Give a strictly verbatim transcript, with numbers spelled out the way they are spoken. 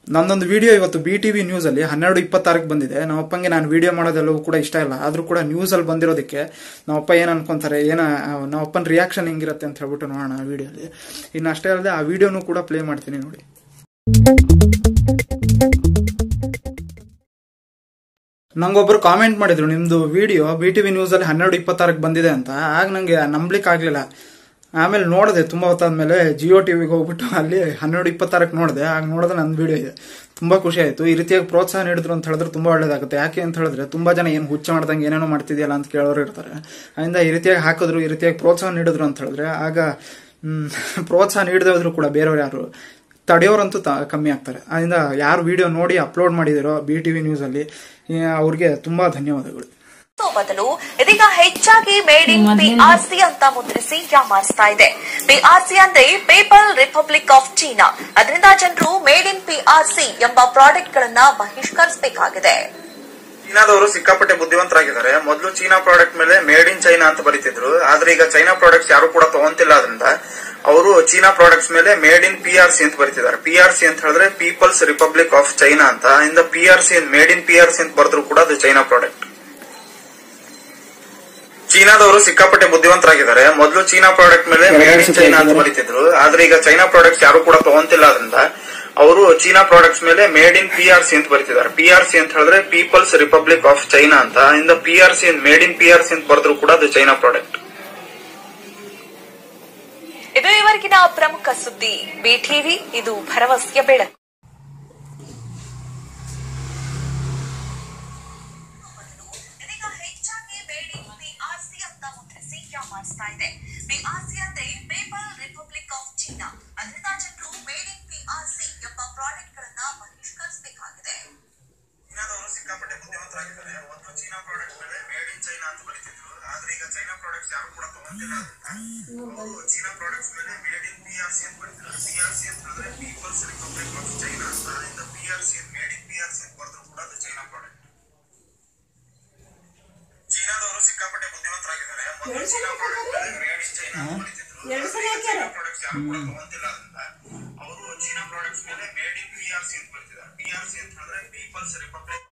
ನಂದೊಂದು ವಿಡಿಯೋ ಇವತ್ತು B TV news ಅಲ್ಲಿ ಹನ್ನೆರಡು ಇಪ್ಪತ್ತಾರಕ್ಕೆ ಬಂದಿದೆ. ನಮ್ಮಪ್ಪಂಗೆ ನಾನು ವಿಡಿಯೋ ಮಾಡೋದೆಲ್ಲವೂ ಕೂಡ ಇಷ್ಟ ಇಲ್ಲ, ಆದ್ರೂ ಕೂಡ ನ್ಯೂಸ್ ಅಲ್ಲಿ ಬಂದಿರೋದಕ್ಕೆ ನಮ್ಮಪ್ಪ ಏನ್ ಅನ್ಕೊಂತಾರೆ, ಏನ ನಮ್ಮಪ್ಪನ ರಿಯಾಕ್ಷನ್ ಹೆಂಗಿರುತ್ತೆ ಅಂತ ಹೇಳ್ಬಿಟ್ಟು ನೋಡೋಣ ಆ ವಿಡಿಯೋಲಿ. ಇನ್ನು ಅಷ್ಟೇ ಅಲ್ಲದೆ ಆ ವಿಡಿಯೋನು ಕೂಡ ಪ್ಲೇ ಮಾಡ್ತೀನಿ ನೋಡಿ. ನಂಗೊಬ್ರು ಕಾಮೆಂಟ್ ಮಾಡಿದ್ರು, ನಿಮ್ದು ವಿಡಿಯೋ ಬಿ ಟಿವಿ ನ್ಯೂಸ್ ಅಲ್ಲಿ ಹನ್ನೆರಡು ಇಪ್ಪತ್ತಾರಕ್ಕೆ ಬಂದಿದೆ ಅಂತ. ಆಗ ನಂಗೆ ನಂಬ್ಲಿಕ್ಕೆ ಆಗ್ಲಿಲ್ಲ. ಆಮೇಲೆ ನೋಡಿದೆ, ತುಂಬಾ ಹೊತ್ತಾದ್ಮೇಲೆ ಜಿಯೋ ಟಿವಿಗೆ ಹೋಗ್ಬಿಟ್ಟು ಅಲ್ಲಿ ಹನ್ನೆರಡು ಇಪ್ಪತ್ತಾರಕ್ಕೆ ನೋಡಿದೆ. ಆಗ ನೋಡಿದ್ರೆ ನನ್ನ ವಿಡಿಯೋ ಇದೆ. ತುಂಬಾ ಖುಷಿ ಆಯ್ತು. ಈ ರೀತಿಯಾಗಿ ಪ್ರೋತ್ಸಾಹ ನೀಡಿದ್ರು ಅಂತ ಹೇಳಿದ್ರೆ ತುಂಬಾ ಒಳ್ಳೇದಾಗುತ್ತೆ. ಯಾಕೆ ಅಂತ ಹೇಳಿದ್ರೆ ತುಂಬಾ ಜನ ಏನ್ ಹುಚ್ಚ ಮಾಡ್ದಂಗೆ ಏನೇನೋ ಮಾಡ್ತಿದ್ಯಲ್ಲ ಅಂತ ಕೇಳೋರು ಇರ್ತಾರೆ. ಅದರಿಂದ ಈ ರೀತಿಯಾಗಿ ಹಾಕಿದ್ರು, ಈ ರೀತಿಯಾಗಿ ಪ್ರೋತ್ಸಾಹ ನೀಡಿದ್ರು ಅಂತ ಹೇಳಿದ್ರೆ ಆಗ ಹ್ಮ್ ಪ್ರೋತ್ಸಾಹ ನೀಡದೇ ಹೋದ್ರು ಕೂಡ ಬೇರೆಯವ್ರು ಯಾರು ತಡೆಯೋರಂತೂ ಕಮ್ಮಿ ಆಗ್ತಾರೆ. ಅದರಿಂದ ಯಾರು ವಿಡಿಯೋ ನೋಡಿ ಅಪ್ಲೋಡ್ ಮಾಡಿದಿರೋ ಬಿ ಟಿವಿ ನ್ಯೂಸ್ ಅಲ್ಲಿ ಅವ್ರಿಗೆ ತುಂಬಾ ಧನ್ಯವಾದಗಳು. ಬದಲು ಇದೀಗ ಹೆಚ್ಚಾಗಿ ಮೇಡ್ ಇನ್ ಪಿಆರ್ಸಿ ಅಂತ ಮುದ್ರಿಸಿ ಯಾಮಾರಿಸ್ತಾ ಇದೆ. ಪಿಆರ್ಸಿ ಅಂದ್ರೆ ಪೀಪಲ್ ರಿಪಬ್ಲಿಕ್ ಆಫ್ ಚೀನಾ. ಅದರಿಂದ ಜನರು ಮೇಡ್ ಇನ್ ಪಿಆರ್ಸಿ ಎಂಬ ಪ್ರಾಡಕ್ಟ್ ಗಳನ್ನ ಬಹಿಷ್ಕರಿಸಬೇಕಾಗಿದೆ. ಚೀನಾದವರು ಸಿಕ್ಕಾಪಟ್ಟೆ ಬುದ್ಧಿವಂತರಾಗಿದ್ದಾರೆ. ಮೊದಲು ಚೀನಾ ಪ್ರಾಡಕ್ಟ್ ಮೇಲೆ ಮೇಡ್ ಇನ್ ಚೈನಾ ಅಂತ ಬರೀತಿದ್ರು. ಆದ್ರೆ ಈಗ ಚೈನಾ ಪ್ರಾಡಕ್ಟ್ಸ್ ಯಾರು ಕೂಡ ತಗೊಂತಿಲ್ಲ. ಅದರಿಂದ ಅವರು ಚೀನಾ ಪ್ರಾಡಕ್ಟ್ಸ್ ಮೇಲೆ ಮೇಡ್ ಇನ್ ಪಿಆರ್ಸಿ ಅಂತ ಬರೀತಿದ್ದಾರೆ. ಪಿಆರ್ಸಿ ಅಂತ ಹೇಳಿದ್ರೆ ಪೀಪಲ್ಸ್ ರಿಪಬ್ಲಿಕ್ ಆಫ್ ಚೈನಾ ಅಂತ. ಇಂದ ಪಿಆರ್ಸಿ ಮೇಡ್ ಇನ್ ಪಿಆರ್ಸಿ ಅಂತ ಬರೆದ್ರು ಕೂಡ ಅದು ಚೈನಾ ಪ್ರಾಡಕ್ಟ್. ಚೀನಾದವರು ಸಿಕ್ಕಾಪಟ್ಟೆ ಬುದ್ಧಿವಂತರಾಗಿದ್ದಾರೆ. ಮೊದಲು ಚೀನಾ ಪ್ರಾಡಕ್ಟ್ ಮೇಲೆ ಮೇಡ್ ಇನ್ ಚೈನಾ ಅಂತ ಬರೀತಿದ್ರು. ಆದ್ರೆ ಈಗ ಚೈನಾ ಪ್ರಾಡಕ್ಟ್ಸ್ ಯಾರು ಕೂಡ ತಗೊಂತಿಲ್ಲ. ಅದರಿಂದ ಅವರು ಚೀನಾ ಪ್ರಾಡಕ್ಟ್ಸ್ ಮೇಲೆ ಮೇಡ್ ಇನ್ ಪಿಆರ್ಸಿ ಅಂತ ಬರೀತಿದ್ದಾರೆ. ಪಿಆರ್ಸಿ ಅಂತ ಹೇಳಿದ್ರೆ ಪೀಪಲ್ಸ್ ರಿಪಬ್ಲಿಕ್ ಆಫ್ ಚೈನಾ ಅಂತ. ಇಂದ ಪಿಆರ್ಸಿ ಮೇಡ್ ಇನ್ ಪಿಆರ್ಸಿ ಅಂತ ಬರೆದ್ರು ಕೂಡ ಅದು ಚೈನಾ ಪ್ರಾಡಕ್ಟ್. ಇದು ಇವರೆಗಿನ ಪ್ರಮುಖ ಸುದ್ದಿ. ಬಿಟಿವಿ, ಇದು ಭರವಸೆಯ ಬೆಳಕು. ಪಿಆರ್ಸಿ ಅಂದ್ರೆ ಪೀಪಲ್ ರಿಪಬ್ಲಿಕ್ ಆಫ್ ಚೀನಾ. ಅದರಿಂದ ಜನರು ಮೇಡ್ ಇನ್ ಪಿಆರ್ಸಿ ಎಂಬ ಪ್ರಾಡಕ್ಟ್ ಗಳನ್ನ ಬಹಿಷ್ಕರಿಸಬೇಕಾಗಿದೆ. ಚೀನಾದವರು ಸಿಕ್ಕಾಪಟ್ಟೆ ಬುದ್ಧಿವಂತರಾಗಿದ್ದಾರೆ. ಮೊದಲು ಚೀನಾ ಪ್ರಾಡಕ್ಟ್ ಮೇಲೆ ಮೇಡ್ ಇನ್ ಚೈನಾ ಅಂತ ಬರೀತಿದ್ರು. ಆದ್ರೆ ಈಗ ಚೈನಾ ಪ್ರಾಡಕ್ಟ್ಸ್ ಯಾರು ಕೂಡ ತಗೊಂತಿಲ್ಲ. ಅವರು ಚೀನಾ ಪ್ರಾಡಕ್ಟ್ಸ್ ಮೇಲೆ ಮೇಡ್ ಇನ್ ಪಿಆರ್ಸಿ ಅಂತ ಬರೀತಿದ್ದಾರೆ. ಪಿಆರ್ಸಿ ಅಂತ ಹೇಳಿದ್ರೆ ಪೀಪಲ್ಸ್ ರಿಪಬ್ಲಿಕ್ ಆಫ್ ಚೈನಾ ಅಂತ. ಇಂದ ಪಿಆರ್ಸಿ ಮೇಡ್ ಇನ್ ಪಿಆರ್ಸಿ ಅಂತ ಬರೆದ್ರು ಕೂಡ ಅದು ಚೈನಾ ಪ್ರಾಡಕ್ಟ್. ಚೀನಾದವರು ಸಿಕ್ಕಾಪಟ್ಟೆ ಬುದ್ಧಿವಂತರಾಗಿದ್ದಾರೆ. ಮೊದಲು ಚೀನಾ ಪ್ರಾಡಕ್ಟ್ ಮೇಲೆ ಮೇಡ್ ಇನ್ ಚೈನಾ ಅಂತ ಬರೀತಿದ್ರು. ಚೀನಾ ಪ್ರಾಡಕ್ಟ್ಸ್ ಯಾರು ಕೂಡ ತಗೊಂತಿಲ್ಲ. ಅದರಿಂದ ಅವರು ಚೀನಾ ಪ್ರಾಡಕ್ಟ್ಸ್ ಮೇಲೆ ಮೇಡ್ ಇನ್ ಪಿಆರ್ಸಿ ಅಂತ ಬರೀತಿದ್ದಾರೆ. ಪಿಆರ್ಸಿ ಅಂತ ಹೇಳಿದ್ರೆ ಪೀಪಲ್ಸ್ ರಿಪಬ್ಲಿಕ್